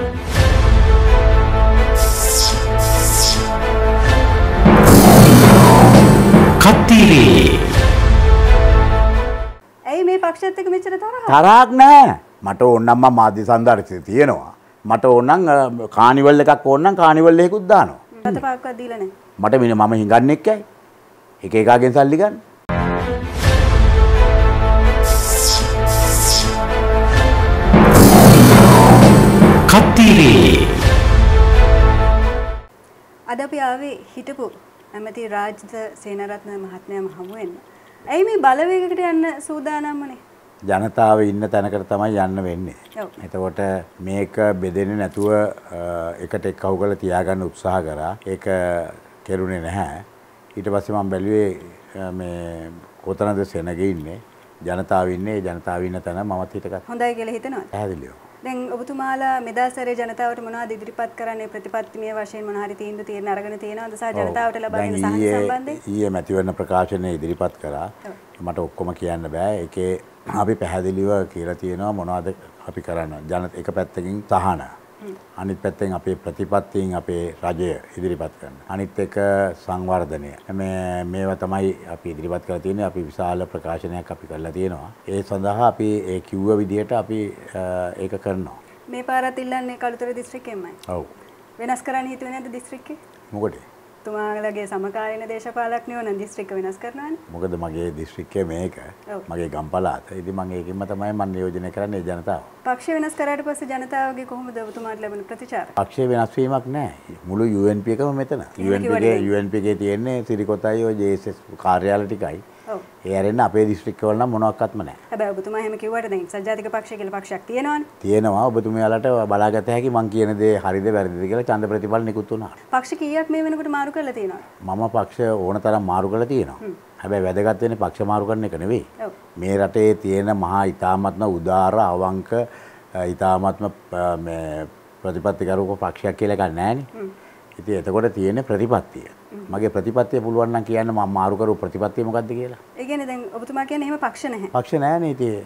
කත්තිරේ ඇයි මේ පක්ෂයත් එක්ක මෙච්චර තරහ? තරහක් නෑ. මට ඕනනම් මම මාධ්‍ය සංදර්ශනය තියෙනවා. මට ඕනනම් කානිවල් එකක් ඕනනම් කානිවල් එකකුත් දානවා. රට පාක්කවත් දීලා නැහැ. මට මම හිඟන්නේ එක්කයි. එක එකාගෙන් සල්ලි ගන්න. කත්තිරේ අද අපි ආවේ හිටපු ඇමති රාජ්ද සේනාරත්න මහත්මයාම හමු වෙන්න. ඇයි මේ බලවේගයකට යන්න සූදානම්මනේ? ජනතාව ඉන්න තැනකට තමයි යන්න වෙන්නේ. ඔව්. එතකොට මේක බෙදෙන්නේ නැතුව එකට එක්කව කරලා තියාගන්න උත්සාහ කරා. ඒක කෙරුණේ නැහැ. ඊට පස්සේ මම බැලුවේ මේ කොතනද සෙනග ඉන්නේ? ජනතාව ඉන්නේ. ජනතාව ඉන්න තැන මමත් හිටගත්තා. හොඳයි කියලා හිතනවද? පැහැදිලිව. දැන් ඔබතුමාලා මෙදාසරේ ජනතාවට මොනවද ඉදිරිපත් කරන්නේ ප්‍රතිපත්තිමය වශයෙන් මොන හරි තීන්දුව අරගෙන තියෙනවද සහ ජනතාවට ලබා දෙන සහන සම්බන්ධයෙන්? ඊයේ මැතිවරණ ප්‍රකාශනයේ ඉදිරිපත් කරා. මට ඔක්කොම කියන්න බෑ. ඒකේ අපි පැහැදිලිව කියලා තියෙනවා මොනවද අපි කරන්න. එක පැත්තකින් සහන. අනිත් පැත්තෙන් අපේ ප්‍රතිපත්තීන් අපේ රජය ඉදිරිපත් කරන. අනිත් එක සංවර්ධනය. මේවා තමයි අපි ඉදිරිපත් කරලා තියෙන්නේ. අපි විශාල ප්‍රකාශනයක් අපි කරලා තියෙනවා. ඒ සඳහා අපි ඒ කිව්ව විදිහට අපි ඒක කරනවා. මේ පාරත් ඉල්ලන්නේ කළුතර දිස්ත්‍රික්කෙමයි. ඔව්. වෙනස් කරන්න හිතුවේ නැද්ද දිස්ත්‍රික්කේ? මොකද? තුමාලගේ සමකාලීන දේශපාලඥයෝ නම් දිස්ත්‍රික්ක වෙනස් කරනවානේ. මොකද මගේ දිස්ත්‍රික්කය මේක. මගේ ගම් පළාත. ඉතින් මම ඒකින්ම තමයි මම නියෝජනය කරන්නේ ජනතාව. පක්ෂය වෙනස් කරාට පස්සේ ජනතාවගේ කොහොමද ඔබතුමාට ලැබෙන ප්‍රතිචාර? පක්ෂය වෙනස් වීමක් නැහැ. මුළු UNP එකම මෙතන. UNP එකේ තියෙන්නේ සිරිකොතයි ඔය JSS කාර්යාල ටිකයි. ඔව්. ඒ ඇරෙන්න අපේ දිස්ත්‍රික්කවල නම් මොනවත්ක්ම නැහැ. හැබැයි ඔබතුමා එහෙම කිව්වට දැන් සජාතික පක්ෂය කියලා පක්ෂයක් තියෙනවනේ. තියෙනවා. ඔබතුමියාලට බලාගත හැකි මං කියන දේ හරිද වැරදිද කියලා ඡන්ද ප්‍රතිඵල නිකුත් වුණා. පක්ෂ කීයක් මේ වෙනකොට මාරු කරලා තියෙනවද? මම පක්ෂ ඕන තරම් මාරු කරලා තියෙනවා. හැබැයි වැදගත් වෙන්නේ පක්ෂ මාරු කරන එක නෙවෙයි. ඔව්. මේ රටේ තියෙන මහා ඊ타මත්ම උදාර අවංක ඊ타මත්ම මේ ප්‍රතිපත්තිකරුක පක්ෂයක් කියලා එකක් නැහැනේ. ඉතින් එතකොට තියෙන්නේ ප්‍රතිපත්තිය. මගේ ප්‍රතිපත්තිය පුළුවන් නම් කියන්න මම මාරු කරු ප්‍රතිපත්තිය මොකද්ද කියලා. ඒ කියන්නේ දැන් ඔබතුමා කියන්නේ එහෙම පක්ෂ නැහැ. පක්ෂ නැහැනේ ඉතින්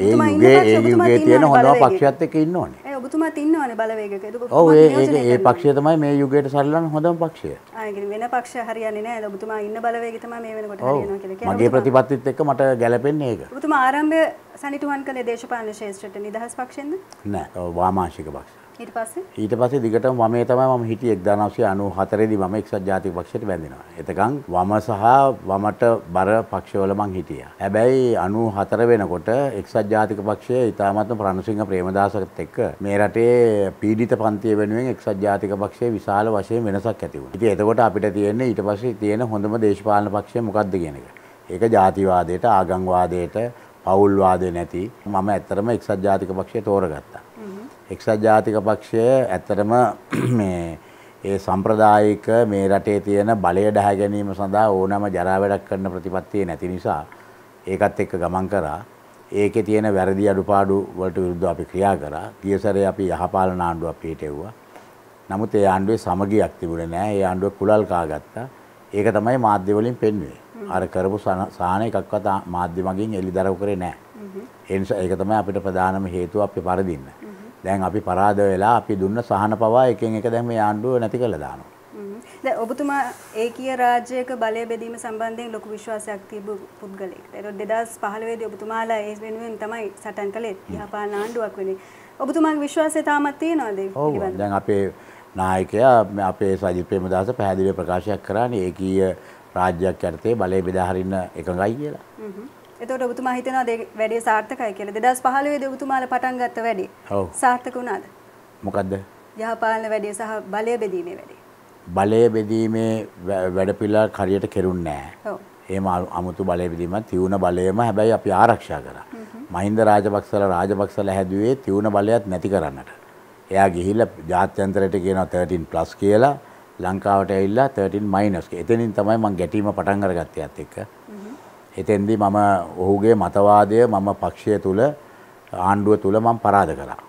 ඒ යුගයේ තියෙන හොඳම පක්ෂයත් එක්ක ඉන්න ඕනේ. ඒ ඔබතුමාත් ඉන්නවනේ බලවේගක. ඔව් ඒ පක්ෂය තමයි මේ යුගයට සරිලන හොඳම පක්ෂය. ආ ඒ වෙන පක්ෂ හරියන්නේ නැහැ. ඔබතුමා ඉන්න බලවේගය තමයි මේ වෙනකොට හරියනවා කියලා කියන්නේ. මගේ ප්‍රතිපත්තිත් එක්ක මට ගැළපෙන්නේ ඒක. ඔබතුමා ආරම්භය සනිටුහන් කළේ දේශපාලන ශාස්ත්‍රයට නිදහස් පක්ෂෙන්ද? නෑ වාමාංශික පක්ෂ. ඊට පස්සේ දිගටම වමේ තමයි මම හිටියේ 1994 දී මම එක්සත් ජාතික පක්ෂයට බැඳෙනවා. එතකන් වම සහ වමට බර පක්ෂවල මං හිටියා. හැබැයි 94 වෙනකොට එක්සත් ජාතික පක්ෂය ඊටාමත්ම රණසිංහ ප්‍රේමදාසත් එක්ක මේ රටේ පීඩිත පන්තිය වෙනුවෙන් එක්සත් ජාතික පක්ෂයේ විශාල වශයෙන් වෙනසක් ඇති වුණා. ඉතින් එතකොට අපිට තියෙන්නේ ඊට පස්සේ තියෙන හොඳම දේශපාලන පක්ෂය මොකක්ද කියන එක. ඒක ජාතිවාදයට, ආගම්වාදයට, පෞල්වාදේ නැති මම ඇත්තටම එක්සත් ජාතික පක්ෂය තෝරගත්තා. එක්සත් ජාතික පක්ෂය ඇත්තටම මේ ඒ සම්ප්‍රදායික මේ රටේ තියෙන බලය ඩහ ගැනීම සඳහා ඕනෑම ජරා වැඩක් කරන ප්‍රතිපත්තිය නැති නිසා ඒකත් එක්ක ගමන් කරා. ඒකේ තියෙන වැරදි අඩුපාඩු වලට විරුද්ධව අපි ක්‍රියා කරා. ගිය සැරේ අපි යහපාලන ආණ්ඩුවක් පිටේවුවා. නමුත් ඒ ආණ්ඩුවේ සමගියක් තිබුණේ නැහැ. ඒ ආණ්ඩුව කුලල් කාගත්තා. ඒක තමයි මාධ්‍ය වලින් පෙන්වුවේ. අර කරපු සාහන එකක්වත් මාධ්‍ය මගින් එළිදරව් කරේ නැහැ. ඒ නිසා ඒක තමයි අපිට ප්‍රධානම හේතුව අපි පරදින්න. දැන් අපි පරාද වෙලා අපි දුන්න සහන පවා එකෙන් එක දැන් මේ ආණ්ඩුව නැති කරලා දානවා. දැන් ඔබතුමා ඒකීය රාජ්‍යයක බලය බෙදීම සම්බන්ධයෙන් ලොකු විශ්වාසයක් තිබු පුද්ගලෙක්. ඒක 2015 දී ඔබතුමාලා ඒ වෙනුවෙන් තමයි සටන් කළේ. යහපාලන ආණ්ඩුවක් වෙන්නේ. ඔබතුමාගේ විශ්වාසය තාමත් තියෙනවද ඒ පිළිබඳව? දැන් අපේ නායකයා අපේ සජිත් ප්‍රේමදාස පැහැදිලිව ප්‍රකාශයක් කරානේ ඒකීය රාජ්‍යයක් යටතේ බලය බෙදා හරින්න එකඟයි කියලා. එතකොට ඔබතුමා හිතනවාද ඒ වැඩේ සාර්ථකයි කියලා? 2015 දී ඔබතුමාලා පටන් ගත්ත වැඩේ සාර්ථක වුණාද? මොකද්ද? යහපාලන වැඩේ සහ බලය බෙදීමේ වැඩේ. බලය බෙදීමේ වැඩපිළිවෙල හරියට කෙරුන්නේ නැහැ. ඔව්. එහෙම අමුතු බලය බෙදීමක් තියුණ බලයම හැබැයි අපි ආරක්ෂා කරා. මහින්ද රාජපක්ෂලා හැදුවේ තියුණ බලයත් නැති කරන්නට. එයා ගිහිල්ලා ජාත්‍යන්තරයට කියනවා 13+ කියලා ලංකාවට ඇවිල්ලා 13- එතනින් තමයි මම ගැටීම පටන් අරගත්තේ යත් එක්ක. එතෙන්දී මම ඔහුගේ මතවාදය මම පක්ෂය තුල ආණ්ඩුව තුල මම පරාද කළා.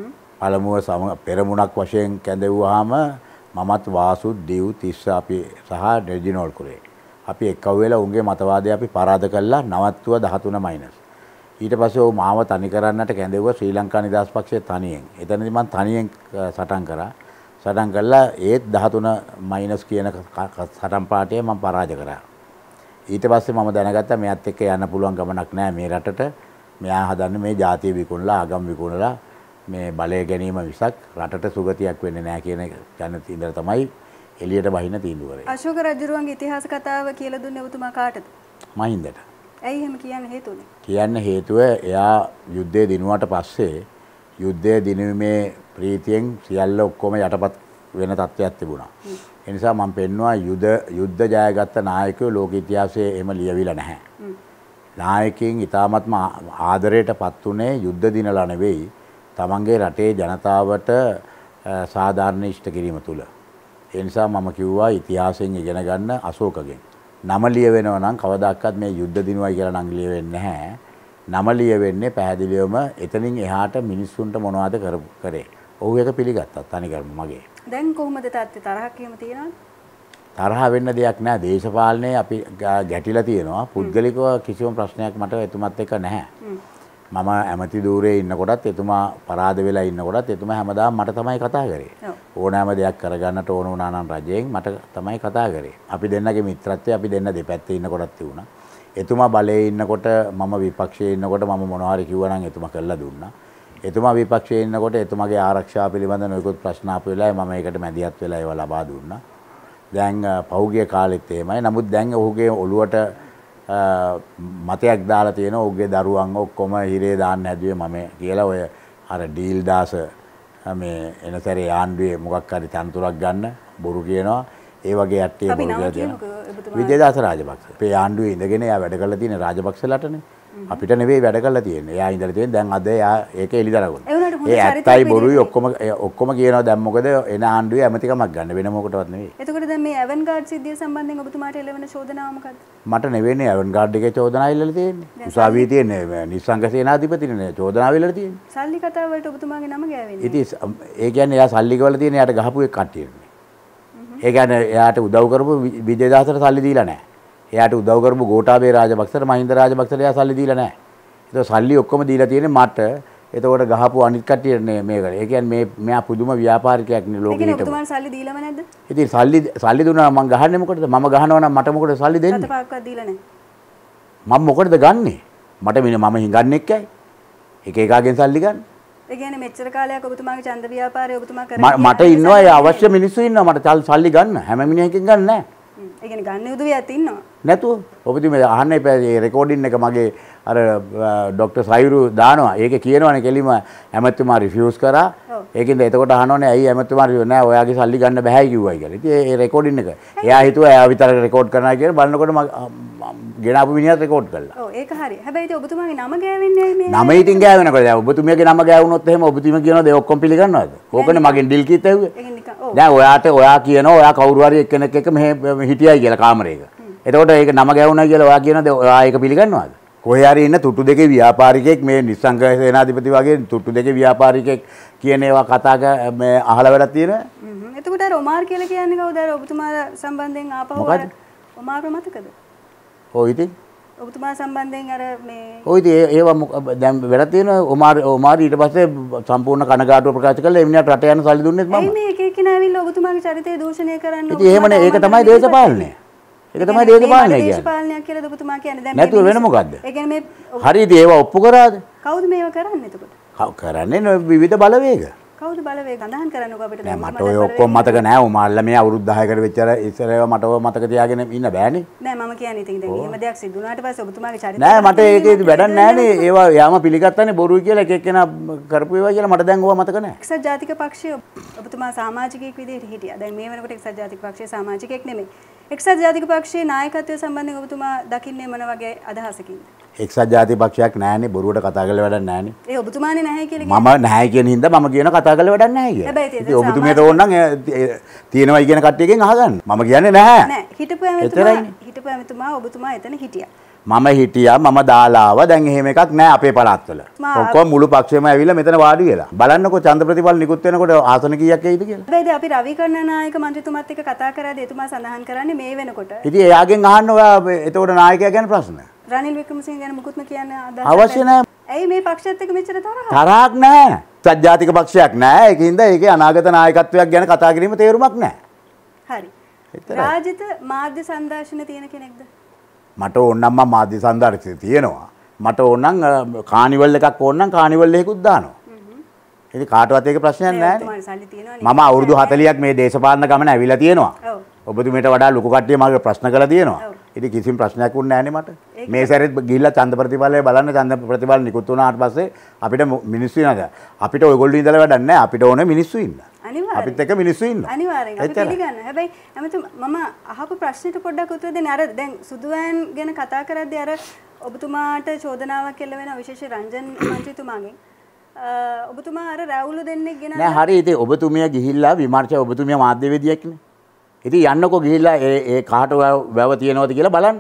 පළමුව පෙරමුණක් වශයෙන් කැඳවුවාම මමත් වාසු දිව් තිස්ස අපි සහ රෙජිනෝල් කුරේ අපි එක්කව වෙලා උන්ගේ මතවාදය අපි පරාද කළා නවත්තුවා 13-. ඊට පස්සේ ਉਹ මාව තනි කරන්නට කැඳෙව්වා ශ්‍රී ලංකා නිදහස් පක්ෂයේ තනියෙන්. එතනදී මම තනියෙන් සටන් කරා. සටන් කළා ඒත් 13- කියන සටන් පාඨය මම පරාජය කරා. ඊට පස්සේ මම දැනගත්තා මෙයත් එක්ක යන්න පුළුවන් ගමනක් නෑ මේ රටට. මෙයා හදන්නේ මේ ජාතිය විකුණලා ආගම් විකුණලා මේ බලය ගැනීම විසක් රටට සුගතියක් වෙන්නේ නෑ කියන ජනති ඉඳලා තමයි එළියට බහින්න තීන්දුව කරේ. අශෝක රජුරුවන්ගේ ඉතිහාස කතාව කියලා දුන්නේ ඔබතුමා කාටද? මහින්දට. ඇයි එහෙම කියන්න හේතුනේ? කියන්න හේතුව එයා යුද්ධය දිනුවට පස්සේ යුද්ධය දිනුමේ ප්‍රීතියෙන් සියල්ල ඔක්කොම යටපත් වෙන තත්ත්වයක් තිබුණා. ඒ නිසා මම පෙන්නවා යුද්ධ ජයගත්ත නායකයෝ ලෝක ඉතිහාසයේ එහෙම ලියවිලා නැහැ. නායකයින් ඊටාත්ම ආදරයටපත් උනේ යුද්ධ දිනලා නෙවෙයි තමන්ගේ රටේ ජනතාවට සාධාරණ ඉෂ්ට කිරීම තුල. ඒ නිසා මම කිව්වා ඉතිහාසයෙන් ඉගෙන ගන්න අශෝකගෙන්. නම ලියවෙනවා නම් කවදාකවත් මේ යුද්ධ දිනුවයි කියලා නම් ලියවෙන්නේ නැහැ. නම ලියවෙන්නේ පැහැදිලිවම එතනින් එහාට මිනිස්සුන්ට මොනවද කරේ. ඔහු ඒක පිළිගත්තා තනිකරම මගේ. දැන් කොහොමද තාත්තේ තරහක් එහෙම තියනවද? තරහ වෙන්න දෙයක් නැහැ. දේශපාලනයේ අපි ගැටිලා තියෙනවා. පුද්ගලිකව කිසිම ප්‍රශ්නයක් මට එතුමත් එක්ක නැහැ. මම ඇමති ධූරයේ ඉන්නකොටත් එතුමා පරාද වෙලා ඉන්නකොටත් එතුමා හැමදාම මට තමයි කතා කරේ. ඕනෑම දෙයක් කරගන්නට ඕන වුණා නම් රජයෙන් මට තමයි කතා කරේ. අපි දෙන්නගේ මිත්‍රත්වය අපි දෙන්න දෙපැත්තේ ඉන්නකොටත් තිබුණා. එතුමා බලයේ ඉන්නකොට මම විපක්ෂයේ ඉන්නකොට මම මොනවා හරි කිව්වා නම් එතුමා කළා දුන්නා. එතුමා විපක්ෂයේ ඉන්නකොට එතුමාගේ ආරක්ෂාව පිළිබඳ නොයෙකුත් ප්‍රශ්න ආපු වෙලාවේ මම ඒකට මැදිහත් වෙලා ඒවා ලබා දුන්නා. දැන් පහුගිය කාලෙත් එහෙමයි. නමුත් දැන් ඔහුගේ ඔළුවට මතයක් දාලා තියෙනවා ඔහුගේ දරුවන් ඔක්කොම හිරේ දාන්න හැදුවේ මම කියලා ඔය අර ඩීල් දාස මේ එනතරේ ආණ්ඩුවේ මොකක් හරි තනතුරක් ගන්න බොරු කියනවා. ඒ වගේ ඇත්තේ බොරු කියලා තියෙනවා. විජේදාස රාජපක්ෂ. අපේ ආණ්ඩුවේ ඉඳගෙන එයා වැඩ කරලා තියෙන රාජපක්ෂලාටනේ. අපිට නෙවෙයි වැඩ කරලා තියෙන්නේ. එයා ඉඳලා තියෙන්නේ දැන් අද එයා ඒක එලිදරගොන. ඒ ඇත්තයි බොරුයි ඔක්කොම කියනවා දැන් මොකද එන ආණ්ඩුවේ ඇමතිකමක් ගන්න වෙන මොකටවත් නෙවෙයි. එතකොට දැන් මේ ඇවන්ගාඩ් සිද්ධිය සම්බන්ධයෙන් ඔබතුමාට එළවෙන චෝදනාව මොකක්ද? මට නෙවෙයිනේ ඇවන්ගාඩ් එකේ චෝදනාව ඉල්ලලා තියෙන්නේ. උසාවියේ තියෙන්නේ නිස්සංග සේනාධිපතිනේ චෝදනාව ඉල්ලලා තියෙන්නේ. සල්ලි කතාව වලට ඔබතුමාගේ නම ගෑවෙන්නේ. ඉතින් ඒ කියන්නේ එයා සල්ලි ගවල තියෙන එයාට ගහපු එක කට්ටියනේ. ඒ කියන්නේ එයාට උදව් කරපු විජේදාසට සල්ලි දීලා නැහැ. එයාට උදව් කරපු ගෝඨාභය රාජපක්ෂට මහින්ද රාජපක්ෂට එයා සල්ලි දීලා නැහැ. ඒක සල්ලි ඔක්කොම දීලා තියෙන්නේ මට. එතකොට ගහපු අනිත් කට්ටියනේ මේක. ඒ කියන්නේ මෙයා පුදුම ව්‍යාපාරිකයෙක් නේ ලෝකෙ හිටපු. ඒ කියන්නේ ඔබතුමාට සල්ලි දීලාම නැද්ද? ඉතින් සල්ලි දුන්නා මම ගහන්නේ මොකටද? මම ගහනවා නම් මට මොකටද සල්ලි දෙන්නේ? සතපාක්වත් දීලා නැහැ. මම මොකටද ගන්නෙ? මම හිඟන්නේක්කයි. එක එකගෙන් සල්ලි ගන්න. ඒ කියන්නේ මෙච්චර කාලයක් ඔබතුමාගේ ඡන්ද ව්‍යාපාරය ඔබතුමා කරන්නේ. මට ඉන්නවා ඒ අවශ්‍ය මිනිස්සු ඉන්නවා මට සල්ලි ගන්න. හැම මිනිහෙකින් ගන්න නැහැ. ඒ කියන්නේ ගන්න උදවියත් ඉන්නවා. නැතුව ඔබතුමා අහන්න එපා මේ රෙකෝඩින් එක මගේ අර ડોક્ટર සයිරු දානවා. ඒකේ කියනවනේ කෙලිම ඇමතුමා රිෆියුස් කරා. ඒකින්ද එතකොට අහනවනේ ඇයි ඇමතුමා නෑ ඔයාගේ සල්ලි ගන්න බෑයි කිව්වයි කියලා. ඉතින් ඒ රෙකෝඩින් එක එයා හිතුවා එයා විතර රෙකෝඩ් කරනවා කියලා බලනකොට ගෙනාපු මිනිහත් රෙකෝඩ් කළා. ඔව් ඒක හරි. හැබැයි ඉතින් ඔබතුමාගේ නම ගෑවෙන්නේ ඇයි මේ? නම ඉතින් ගෑවෙනකොට දැන් ඔබතුමියගේ නම ගෑවුනොත් එහෙම ඔබතුමිය කියනවාද ඒ ඔක්කොම පිළිගන්නවද? ඕකනේ මගෙන් ඩිල් කීත් ඇහුවේ. දැන් ඔයා කියනවා ඔයා කවුරු හරි එක්කෙනෙක් එක්ක මෙහෙ හිටියයි කියලා කාමරයක. එතකොට ඒක නම ගැවුණා කියලා ඔයා කියනද ඔයා ඒක පිළිගන්නවද? කොහේ හරි ඉන්න තුට්ටු දෙකේ ව්‍යාපාරිකයෙක් මේ නිස්සංග සේනාධිපති වගේ තුට්ටු දෙකේ ව්‍යාපාරිකයෙක් කියන ඒවා කතා මේ අහලා වැඩක් තියෙනවා. එතකොට අර ඔමාර් කියලා කියන්නේ කවුද? අර ඔබතුමාලා සම්බන්ධයෙන් ආපහු ඔමාර් මතකද? ඔව් ඉතින් ඔබතුමා සම්බන්ධයෙන් අර මේ ඔය ඉතින් ඒවා දැන් වැඩක් තියෙනවා ඔමාර් ඊට පස්සේ සම්පූර්ණ කනගාටුව ප්‍රකාශ කළා ඒ මිනිහට රට යන සල්ලි දුන්නෙත් මම. එයි මේ එක එක්කෙනා ඇවිල්ලා ඔබතුමාගේ චරිතය දූෂණය කරන්න ඉතින් එහෙමනේ ඒක තමයි දේශපාලනය. ඒක තමයි දේශපාලනය කියන්නේ. දේශපාලනයක් කියලා ඔබතුමා කියන්නේ දැන් නැතුව වෙන මොකද්ද? ඒ කියන්නේ මේ හරි ඉතින් ඒවා ඔප්පු කරාද? කවුද මේව කරන්නේ එතකොට? කරන්නේ විවිධ බලවේග. කවුද බලවේග අඳහන් කරන්නකෝ අපිට දැන් මට ඔය ඔක්කොම මතක නෑ උමාල්ලා මේ අවුරුදු 10කට වෙච්චර ඉස්සරේව මට ඔය මතක තියාගෙන ඉන්න බෑනේ. නෑ මම කියන්නේ ඉතින් දැන් එහෙම දෙයක් සිදු වුණාට පස්සේ ඔබතුමාගේ චරිතය නෑ මට ඒකේ වැඩක් නෑනේ ඒවා යාම පිළිගත්තානේ බොරුයි කියලා එක එක්කෙනා කරපු ඒවා කියලා මට දැන් ඕවා මතක නෑ. එක්සත් ජාතික පක්ෂය ඔබතුමා සමාජිකයෙක් විදිහට හිටියා. දැන් මේ වෙනකොට එක්සත් ජාතික පක්ෂයේ සමාජිකයෙක් නෙමෙයි. එක්සත් ජාතික පක්ෂයේ නායකත්වය සම්බන්ධයෙන් ඔබතුමා දකින්නේ මොන වගේ අදහසකින්ද? එක්සත් ජාතික පක්ෂයක් නෑනේ බොරුවට කතා කරලා වැඩක් නෑනේ. ඒ ඔබතුමානේ නැහැ කියලා මම නැහැ කියන හින්දා මම කියන කතා කරලා වැඩක් නැහැ කියලා. ඉතින් ඔබතුමියට ඕන නම් තියෙනවයි කියන කට්ටියකින් අහගන්න. මම කියන්නේ නැහැ. නෑ හිටපු ඇමතුමා ඔබතුමා එතන හිටියා. මම හිටියා මම දාලා ආවා දැන් එහෙම එකක් නැහැ අපේ පළාත්වල. ඔක්කොම මුළු පක්ෂෙම ඇවිල්ලා මෙතන වාඩි වෙලා. බලන්නකෝ ඡන්ද ප්‍රතිඵල නිකුත් වෙනකොට ආසන කීයක් එයිද කියලා. හැබැයි අපි රවි කරුණානායක මන්ත්‍රීතුමත් එක්ක කතා කරද්දී එතුමා සඳහන් කරන්නේ මේ වෙනකොට. ඉතින් එයාගෙන් අහන්න ඔයා එතකොට නායකයා ගැන ප්‍රශ්න. රනිල් වික්‍රමසිංහ ගැන මුකුත්ම කියන්න අවශ්‍ය නැහැ. ඇයි මේ පක්ෂයත් එක්ක මෙච්චර තරහ? තරහක් නැහැ. සත්ජාතික පක්ෂයක් නැහැ. ඒකින්ද ඒකේ අනාගත නායකත්වයක් ගැන කතා කිරීම තේරුමක් නැහැ. හරි. රාජිත මාධ්‍ය සංදර්ශන තියෙන කෙනෙක්ද? මට ඕනනම් මම මාධ්‍ය සංදර්ශන තියෙනවා. මට ඕනනම් කානිවල් එකක් ඕනනම් කානිවල් එකකුත් දානවා. ඉතින් කාටවත් ඒක ප්‍රශ්නයක් නැහැ. මම අවුරුදු 40ක් මේ දේශපාලන ගමන ඇවිල්ලා තියෙනවා. ඔබතුමීට වඩා ලොකු කට්ටිය මගේ ප්‍රශ්න කරලා තියෙනවා. ඉතින් කිසිම ප්‍රශ්නයක් වුණේ නැහැ මට. මේ සැරේත් ගිහිල්ලා ඡන්ද ප්‍රතිඵලය බලන්න ඡන්ද ප්‍රතිඵල නිකුත් වුණාට පස්සේ අපිට මිනිස්සු ඉන්නද? අපිට ඔයගොල්ලෝ ඉඳලා වැඩක් නැහැ. අපිට ඕනේ මිනිස්සු ඉන්න. අපිත් එක්ක මිනිස්සු ඉන්න. අනිවාර්යෙන් අපි පිළිගන්න. හැබැයි අමතු මම අහපු ප්‍රශ්නෙට පොඩ්ඩක් උත්තර දෙන්න. අර දැන් සුදුවෑන් ගැන කතා කරද්දී අර ඔබතුමාට චෝදනාවක් එල්ල වෙන විශේෂ රංජන් මන්ත්‍රීතුමාගෙන් ඔබතුමා අර රැවුල දෙන්නෙක් ගෙන නෑ හරි ඉතින් ඔබතුමිය ගිහිල්ලා විමර්ශක ඔබතුමිය මාධ්‍යවේදියෙක්නේ. ඉතින් යන්නකෝ ගිහිල්ලා ඒ කාට වැව තියෙනවද කියලා බලන්න.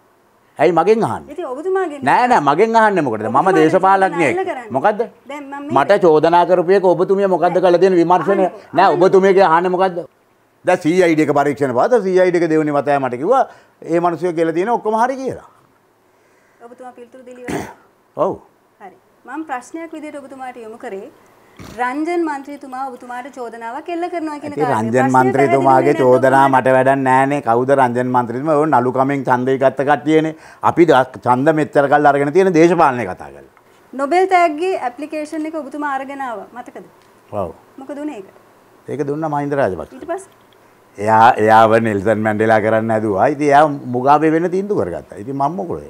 ඇයි මගෙන් අහන්නේ? ඉතින් ඔබතුමාගෙන් නෑ මගෙන් අහන්නේ මොකටද? මම දේශපාලඥයෙක්. මොකද්ද? මට චෝදනා කරපු එක ඔබතුමිය මොකද්ද කළා දෙන විමර්ශනය? නෑ ඔබතුමියගේ අහන්නේ මොකද්ද? දැන් CID එක පරීක්ෂණ පාත CID එක දෙවුනි මතය මට කිව්වා ඒ මිනිස්සු කියලා තියෙන ඔක්කොම හරි කියලා. ඔබතුමා පිළිතුරු දෙලිවලා. ඔව්. හරි. මම ප්‍රශ්නයක් විදිහට ඔබතුමාට යොමු කරේ රංජන් මන්ත්‍රීතුමා ඔබතුමාට චෝදනාවක් එල්ල කරනවා කියන කාරණේ. රංජන් මන්ත්‍රීතුමාගේ චෝදනාව මට වැඩක් නෑනේ. කවුද රංජන් මන්ත්‍රීතුමා? ඔය නලු කමෙන් ඡන්දේ ගත්ත කට්ටියනේ. අපි ඡන්ද මෙච්චර කල් අරගෙන තියෙන දේශපාලනේ කතා කරලා. නොබෙල් තෑග්ගේ ඇප්ලිකේෂන් එක ඔබතුමා අරගෙන ආවා. මතකද? ඔව්. මොකද උනේ ඒක? ඒක දුන්නා මහින්ද රාජපක්ෂ. ඊට පස්සේ එයාව නෙල්සන් මැන්ඩෙලා කරන්න හැදුවා. ඉතින් එයා මුගාබේ වෙන්න තීන්දුව කරගත්තා. ඉතින් මම මොකද?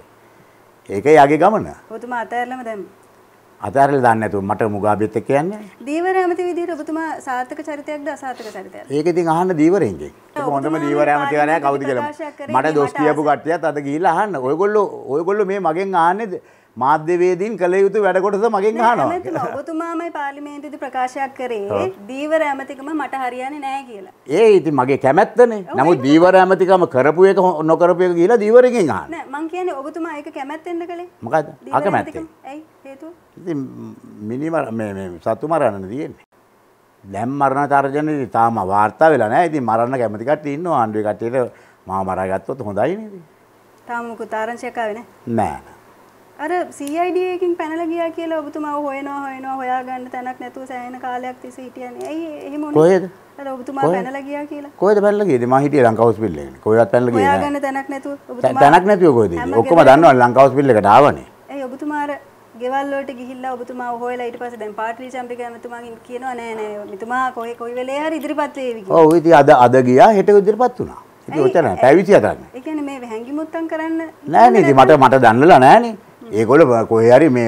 ඒක යාගේ ගමන. ඔබතුමා අතහැරලම දැම්ම. අතහැරලා දාන්න නැතුව මට මුගාබෙත් එක්ක යන්නේ. දීවර ඇමති විදිහට ඔබතුමා සාර්ථක චරිතයක්ද අසාර්ථක චරිතයක්ද? ඒක ඉතින් අහන්න දීවරෙන්ගෙන්. හොඳම දීවර ඇමතිලා නෑ කවුද කියලා. මට දොස් කියපු කට්ටියත් අද ගිහිල්ලා අහන්න. ඔයගොල්ලෝ මේ මගෙන් අහන්නේ මාධ්‍යවේදීන් කළ යුතු වැඩ කොටස මගෙන් අහනවා. ඔබතුමාමයි පාර්ලිමේන්තුවේදී ප්‍රකාශයක් කරේ දීවර ඇමතිකම මට හරියන්නේ නැහැ කියලා. ඒ ඉතින් මගේ කැමැත්තනේ. නමුත් දීවර ඇමතිකම කරපු එක නොකරපු එක ගිහිල්ලා දීවරගෙන් අහන්න. නෑ මං කියන්නේ ඔබතුමා ඒක කැමැත්තෙන්ද කළේ? මොකද්ද? අකමැත්තෙන්. ඇයි හේතුව? ඉතින් මිනිමර මේ සතු මරන්න තියෙන්නේ. දැන් මරණ තර්ජනේ තාම වාර්තා වෙලා නැහැ. ඉතින් මරන්න කැමති කට්ටිය ඉන්නවා. ආණ්ඩුවේ කට්ටියට මාව මරාගත්තොත් හොඳයි නේද? තාම මොකද ආරංචියක් ආවේ නැහැ? නෑ. අර CID එකකින් පැනලා ගියා කියලා ඔබතුමාව හොයනවා හොයාගන්න තැනක් නැතුව සෑහෙන කාලයක් තිස්සේ හිටියනේ. ඇයි එහෙම උනේ? කොහෙද? අර ඔබතුමා පැනලා ගියා කියලා. කොහෙද පැනලා ගියේ? මම හිටියේ ලංකා හොස්පිටල් එකේ. කොහෙවත් පැනලා ගියේ නෑ. හොයාගන්න තැනක් නැතුව ඔබතුමා තැනක් නැතුව කොහෙද? ඔක්කොම දන්නවනේ ලංකා හොස්පිටල් එකට ආවනේ. ඇයි ඔබතුමා අර ගෙවල් වලට ගිහිල්ලා ඔබතුමාව හොයලා ඊට පස්සේ දැන් පාටලි චම්පික ඇමතුමාගෙන් කියනවා නෑ මෙතුමා කොයි වෙලේ හරි ඉදිරිපත් වේවි කියලා. ඔව් ඉතින් අද ගියා හෙට ඉදිරිපත් වුණා. ඉතින් ඔතන පැවිසි හදන්නේ. ඒ කියන්නේ මේ හැංගිමුත්තම් කරන්න නෑනේ ඉතින් මට දන්නලා නෑනේ. ඒගොල්ලෝ කොහේ හරි මේ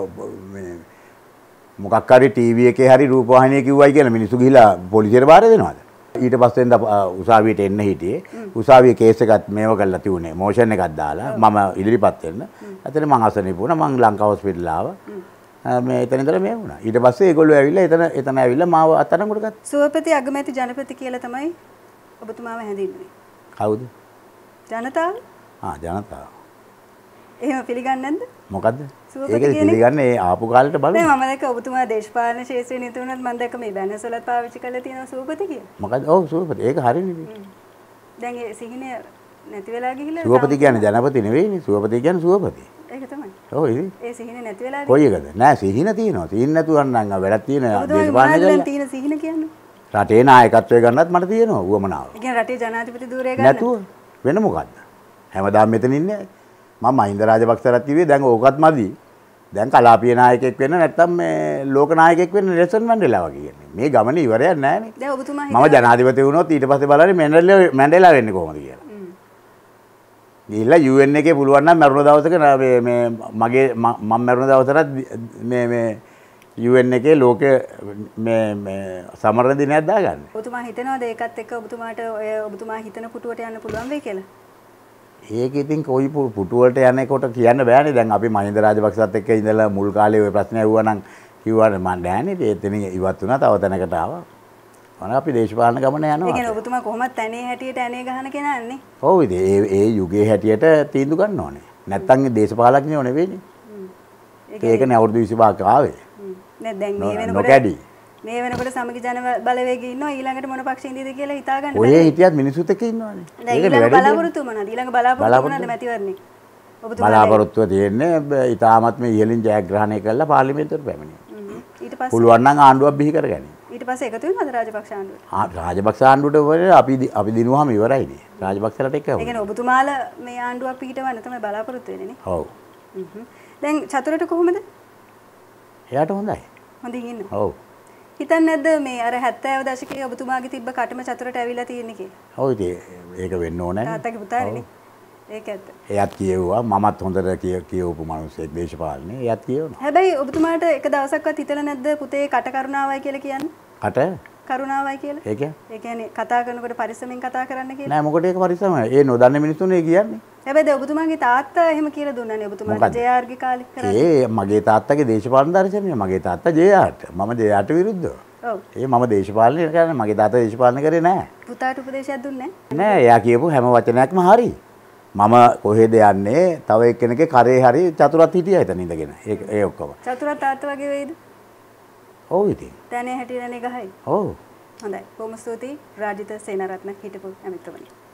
මොකක් හරි ටීවී එකේ හරි රූපවාහිනිය කිව්වයි කියලා මිනිස්සු ගිහිලා පොලිසියට බාර දෙනවද? ඊට පස්සේ උසාවියට එන්න හිටියේ. උසාවියේ කේස් එකත් මේව කරලා තියුනේ. මොෂන් එකක් දාලා මම ඉදිරිපත් වෙන්න. ඇත්තට මං අසනීප වුණා. මං ලංකා හොස්පිටල් ආවා. මේ එතන ඉඳලා මේ වුණා. ඊට පස්සේ ඒගොල්ලෝ ඇවිල්ලා එතන ඇවිල්ලා මාව අත්අඩංගුවට ගත්තා. සුවපති අගමැති ජනපති කියලා තමයි ඔබතුමාව හැඳින්වුවේ. කවුද? ජනතාව? ජනතාව. එහෙම පිළිගන්නේ නැද්ද? මොකද්ද? ඒක පිළිගන්නේ ආපු කාලේට බලන්න. නෑ මම දැක්ක ඔබතුමා දේශපාලන ශාස්ත්‍රයේ නියුතු වුණත් මම දැක්ක මේ බැනසලත් පාවිච්චි කරලා තියෙනවා සුවපති කියලා. මොකද්ද? ඔව් සුවපති. ඒක හරිනේ. දැන් ඒ සිහිනේ නැති වෙලා ගිහිල්ලා සුවපති කියන්නේ ජනපති නෙවෙයිනේ. සුවපති කියන්නේ සුවපති. ඒක තමයි. ඔව් ඉතින්. ඒ සිහිනේ නැති වෙලා කොයි එකද? නෑ සිහින තියෙනවා. සිහින නැතුව නම් වැඩක් තියෙන දේශපාලන ගන්න තියෙන සිහින කියන්නේ. රටේ නායකත්වය ගන්නත් මට තියෙනවා උවමනාව. ඒ කියන්නේ රටේ ජනාධිපති ධූරය ගන්න. නැතුව වෙන මොකද්ද? හැමදාම මෙතන ඉන්නේ. මම මහින්ද රාජපක්ෂලත් කිව්වේ දැන් ඕකත් මදි. දැන් කලාපීය නායකයෙක් වෙන්න නැත්තම් මේ ලෝක නායකයෙක් වෙන්න නෙල්සන් මැන්ඩෙලා වගේ කියන්නේ. මේ ගමන ඉවරයක් නැහැනේ. දැන් ඔබතුමා මම ජනාධිපති වුණොත් ඊට පස්සේ බලන්නේ මැන්ඩෙලා වෙන්නේ කොහොමද කියලා. ගිහිල්ලා UN එකේ පුළුවන් නම් මරුණ දවසක මේ මගේ මම මරුණ දවසට මේ UN එකේ ලෝක මේ සමරන දිනයක් දාගන්න. ඔබතුමා හිතනවාද ඒකත් එක්ක ඔබතුමාට ඔය ඔබතුමා හිතන පුටුවට යන්න පුළුවන් වෙයි කියලා? ඒක ඉතින් කොයි පුටු වලට යන්නේකොට කියන්න බෑනේ. දැන් අපි මහින්ද රාජපක්ෂත් එක්ක ඉඳලා මුල් කාලේ ওই ප්‍රශ්නේ ඇහුවා නම් කිව්වානේ මම නෑනේ. එතනින් ඉවත් වුණා. තව තැනකට ආවා. මොනවා අපි දේශපාලන ගමන යනවා. ඒ කියන්නේ ඔබතුමා කොහොමද තැනේ හැටියට ඇනේ ගහන කෙනාන්නේ? ඔව් ඉතින් ඒ යුගයේ හැටියට තීන්දුව ගන්න ඕනේ. නැත්තම් දේශපාලඥයෝ නෙවෙයිනේ. ඒකනේ අවුරුදු 25ක් ආවේ. නෑ දැන් මේ වෙනකොට නොකැඩි. මේ වෙනකොට සමගි ජන බලවේගය ඉන්නවා ඊළඟට මොන පක්ෂ ඉඳීද කියලා හිතා ගන්න බැහැ. ඔය හිටියත් මිනිස්සුත් එක්ක ඉන්නවනේ. ඒකනේ බලාපොරොත්තු මොනවද? ඊළඟ බලාපොරොත්තු මොනවද මැතිවරණේ? බලාපොරොත්තුව තියෙන්නේ ඉතාමත්ම ඉහළින් ජයග්‍රහණය කරලා පාර්ලිමේන්තුවට පැමිණීම. ඊට පස්සේ පුළුවන් නම් ආණ්ඩුවක් බිහි කරගන්න. ඊට පස්සේ එකතු වෙනවද රාජපක්ෂ ආණ්ඩුවට? රාජපක්ෂ ආණ්ඩුවට වල අපි දිනුවාම ඉවරයිනේ. රාජපක්ෂලට එක්ක. ඒ කියන්නේ ඔබතුමාලා මේ ආණ්ඩුවක් පිහිටවන්න තමයි බලාපොරොත්තු වෙන්නේ නේ. ඔව්. දැන් චතුරට කොහොමද? එයාට හොඳයි. හොඳින් ඉන්න. ඔව්. හිතන්නේ නැද්ද මේ අර 70 දශකයේ ඔබතුමාගේ තිබ්බ කටම චතුරට ඇවිල්ලා තියෙන්නේ කියලා? ඔව් ඉතින් ඒක වෙන්න ඕනේ. තාත්තගේ පුතානේ. ඒක ඇත්ත. එයත් කියෙව්වා මමත් හොඳට කියවපු මිනිස්සෙක් දේශපාලනේ. එයත් කියවනවා. හැබැයි ඔබතුමාට එක දවසක්වත් හිතලා නැද්ද පුතේ කට කරුණාවයි කියලා කියන්නේ? කට කරුණාවයි කියලා? ඒ කියන්නේ? ඒ කියන්නේ කතා කරනකොට පරිස්සමෙන් කතා කරන්න කියලා? නෑ මොකටද ඒක පරිස්සම? ඒ නොදන්න මිනිස්සුනේ කියන්නේ. හැබැයි දැන් ඔබතුමාගේ තාත්තා එහෙම කියලා දුන්නානේ ඔබතුමාට JR ගේ කාලේ කරන්නේ. ඒ මගේ තාත්තගේ දේශපාලන දර්ශනය. මගේ තාත්තා JRට. මම JRට විරුද්ධව. ඔව්. ඒ මම දේශපාලනය කරන්නේ මගේ තාත්තා දේශපාලන කරේ නෑ. පුතාට උපදේශයක් දුන්නේ නෑ එයා කියපු හැම වචනයක්ම හරි. මම කොහෙද යන්නේ තව එක්කෙනෙක්ගේ කරේ හරි චතුරත් හිටියා එතන ඉඳගෙන. ඒ ඔක්කොම. චතුරත් තාත්තා වගේ වෙයිද? ඔව් ඉතින්. තැනේ හැටිරනේ ගහයි. ඔව්. හොඳයි. බොහොම ස්තුතියි රාජිත සේනාරත්න හිටපු ඇමතිතුමනි.